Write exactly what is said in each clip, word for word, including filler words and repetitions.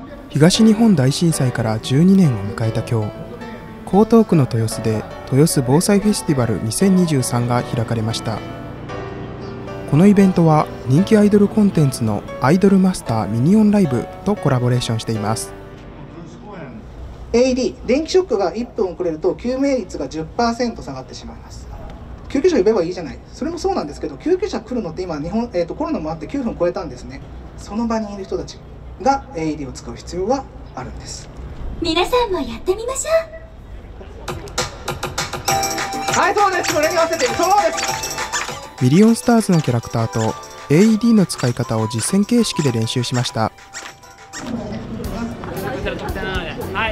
東日本大震災からじゅうにねんを迎えた今日、江東区の豊洲で豊洲防災フェスティバルにせんにじゅうさんが開かれました。このイベントは人気アイドルコンテンツのアイドルマスターミニオンライブとコラボレーションしています。 エーイーディー 電気ショックがいっぷん遅れると救命率が じゅっパーセント 下がってしまいます。救急車呼べばいいじゃない、それもそうなんですけど、救急車来るのって今日本、えー、とコロナもあってきゅうふん超えたんですね。その場にいる人たちが エーイーディー を使う必要があるんです。 皆さんもやってみましょう。はい、そうです。これに合わせてそうです。 ミリオンスターズのキャラクターと エーイーディー の使い方を実践形式で練習しました。 はい、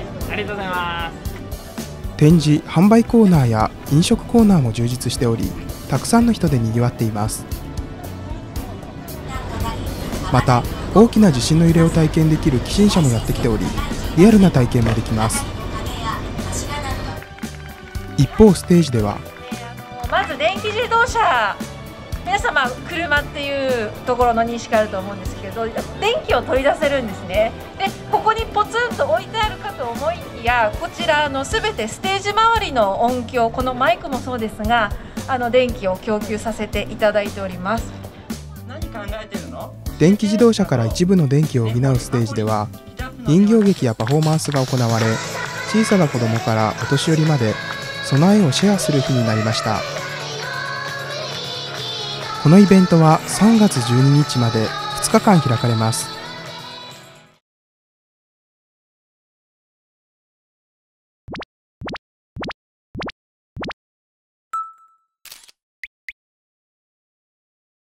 ありがとうございます。 展示・販売コーナーや飲食コーナーも充実しており、たくさんの人でにぎわっています。また大きな地震の揺れを体験できる起震車もやってきており、リアルな体験もできます。一方ステージでは、 まず電気自動車、皆様車っていうところの認識あると思うんですけど、電気を取り出せるんですね。でここにポツンと置いてあるかと思いきや、こちらのすべてステージ周りの音響、このマイクもそうですが、あの電気を供給させていただいております。 何考えてるの？ 電気自動車から一部の電気を補うステージでは、人形劇やパフォーマンスが行われ、小さな子どもからお年寄りまで備えをシェアする日になりました。このイベントはさんがつじゅうににちまでふつかかん開かれます。